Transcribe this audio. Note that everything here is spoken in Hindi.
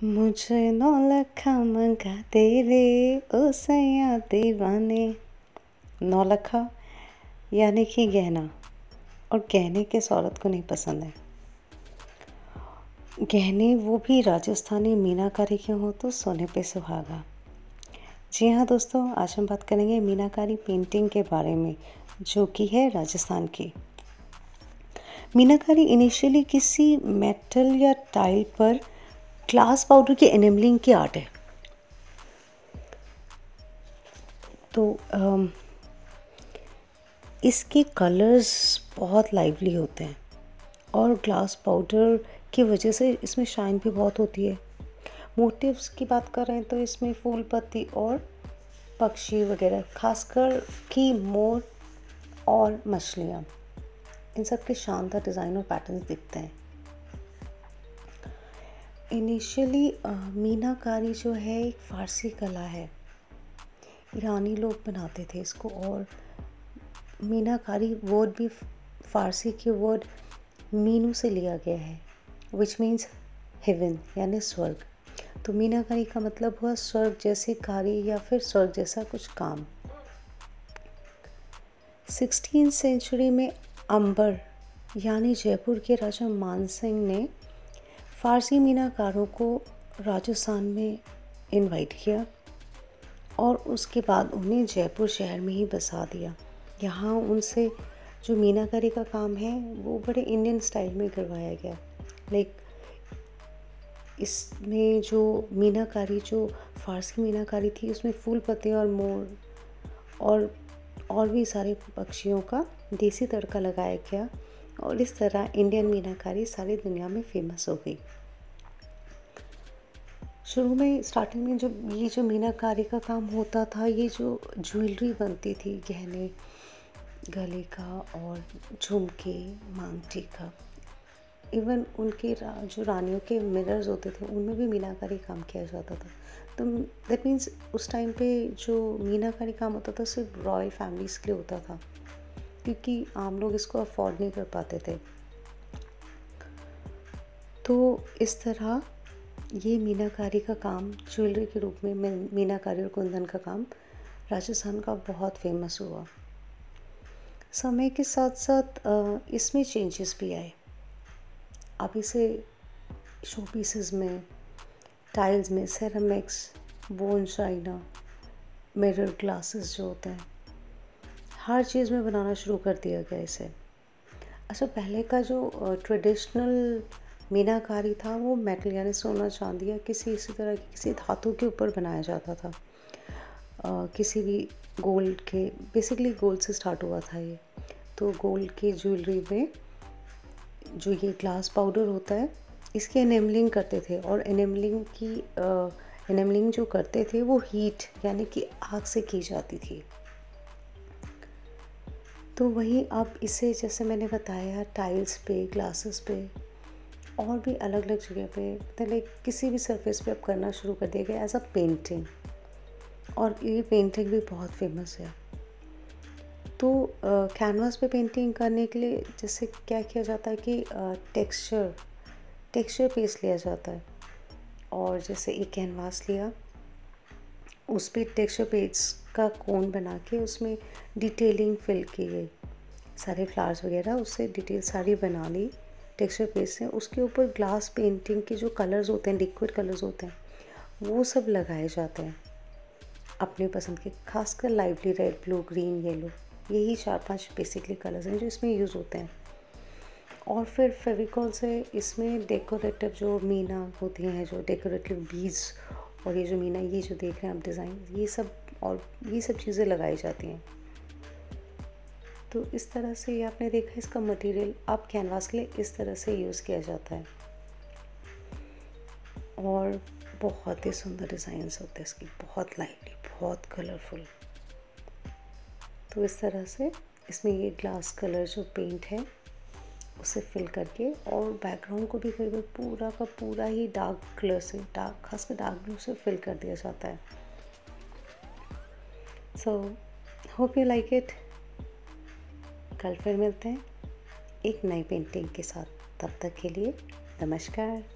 मुझे 9 लखा मंगा तेरे ओ सैया दीवाने। 9 लखा यानी कि गहना, और गहने किस औरत को नहीं पसंद है। गहने वो भी राजस्थानी मीनाकारी के हो तो सोने पे सुहागा। जी हाँ दोस्तों, आज हम बात करेंगे मीनाकारी पेंटिंग के बारे में, जो कि है राजस्थान की। मीनाकारी इनिशियली किसी मेटल या टाइल पर ग्लास पाउडर की एनेमलिंग की आर्ट है। तो इसके कलर्स बहुत लाइवली होते हैं और ग्लास पाउडर की वजह से इसमें शाइन भी बहुत होती है। मोटिव्स की बात कर रहे हैं तो इसमें फूल पत्ती और पक्षी वगैरह, खासकर कि मोर और मछलियाँ, इन सब के शानदार डिज़ाइन और पैटर्न्स दिखते हैं। इनिशियली मीनाकारी जो है एक फ़ारसी कला है, ईरानी लोग बनाते थे इसको। और मीनाकारी वर्ड भी फ़ारसी के वर्ड मीनू से लिया गया है, विच मीन्स हेवन यानी स्वर्ग। तो मीनाकारी का मतलब हुआ स्वर्ग जैसी कारी या फिर स्वर्ग जैसा कुछ काम। 16th सेंचुरी में अंबर यानी जयपुर के राजा मानसिंह ने फ़ारसी मीनाकारों को राजस्थान में इनवाइट किया और उसके बाद उन्हें जयपुर शहर में ही बसा दिया। यहाँ उनसे जो मीनाकारी का काम है वो बड़े इंडियन स्टाइल में करवाया गया। लाइक इसमें जो मीनाकारी, जो फ़ारसी मीनाकारी थी, उसमें फूल पत्ते और मोर और भी सारे पक्षियों का देसी तड़का लगाया गया, और इस तरह इंडियन मीनाकारी सारी दुनिया में फेमस हो गई। शुरू में स्टार्टिंग में जो मीनाकारी का काम होता था, ये जो ज्वेलरी बनती थी, गहने, गले का और झुमके, मांग टीका, इवन उनके जो रानियों के मिरर्स होते थे उनमें भी मीनाकारी काम किया जाता था। तो दैट मीन्स उस टाइम पे जो मीनाकारी काम होता था सिर्फ रॉयल फैमिलीज़ के लिए होता था, क्योंकि आम लोग इसको अफोर्ड नहीं कर पाते थे। तो इस तरह ये मीनाकारी का काम ज्वेलरी के रूप में मीनाकारी और कुंदन का काम राजस्थान का बहुत फेमस हुआ। समय के साथ साथ इसमें चेंजेस भी आए। अब इसे शो पीसेस में, टाइल्स में, ceramics, bone china, mirror glasses जो होते हैं, हर चीज़ में बनाना शुरू कर दिया गया इसे। अच्छा, पहले का जो ट्रेडिशनल मीनाकारी था वो मेटल यानी सोना चांदी या किसी इसी तरह की किसी धातु के ऊपर बनाया जाता था। किसी भी गोल्ड के, बेसिकली गोल्ड से स्टार्ट हुआ था ये। तो गोल्ड की ज्वेलरी में जो ये ग्लास पाउडर होता है, इसकी एनेमलिंग करते थे, और एनेमलिंग जो करते थे वो हीट यानी कि आग से की जाती थी। तो वहीं अब इसे, जैसे मैंने बताया, टाइल्स पे, ग्लासेस पे और भी अलग अलग जगह पे, मतलब किसी भी सरफेस पे अब करना शुरू कर दिया गया एज अ पेंटिंग, और ये पेंटिंग भी बहुत फेमस है। तो कैनवास पे पेंटिंग करने के लिए जैसे क्या किया जाता है कि टेक्सचर पेस्ट लिया जाता है, और जैसे एक कैनवास लिया, उस पर टेक्सचर पेस्ट का कोन बना के उसमें डिटेलिंग फिल की गई, सारे फ्लावर्स वगैरह उससे डिटेल सारी बना ली टेक्सचर पेस्ट से। उसके ऊपर ग्लास पेंटिंग के जो कलर्स होते हैं, लिक्विड कलर्स होते हैं, वो सब लगाए जाते हैं अपने पसंद के, खासकर lively red, blue, green, yellow, यही 4-5 बेसिकली कलर्स हैं जो इसमें यूज़ होते हैं। और फिर फेविकॉल से इसमें डेकोरेटिव जो मीना होती हैं, जो डेकोरेटिव बीड्स, और ये जो मीना, ये जो देख रहे हैं आप डिज़ाइन, ये सब चीज़ें लगाई जाती हैं। तो इस तरह से ये आपने देखा, इसका मटेरियल अब कैनवास के लिए इस तरह से यूज़ किया जाता है, और बहुत ही सुंदर डिज़ाइंस होते हैं इसकी, बहुत लाइवली, बहुत कलरफुल। तो इस तरह से इसमें ये ग्लास कलर जो पेंट है उसे फिल करके, और बैकग्राउंड को भी करीब पूरा का पूरा ही डार्क कलर से, खासकर डार्क ब्लू से फिल कर दिया जाता है। So hope you like it. कल फिर मिलते हैं एक नई पेंटिंग के साथ, तब तक के लिए नमस्कार।